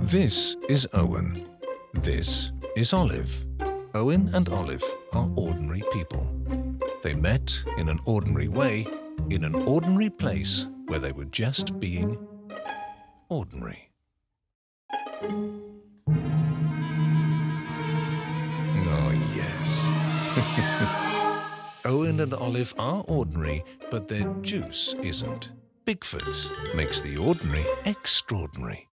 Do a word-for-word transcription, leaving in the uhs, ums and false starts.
This is Owen. This is Olive. Owen and Olive are ordinary people. They met in an ordinary way, in an ordinary place where they were just being ordinary. Oh, yes. Owen and Olive are ordinary, but their juice isn't. Bigfoot's makes the ordinary extraordinary.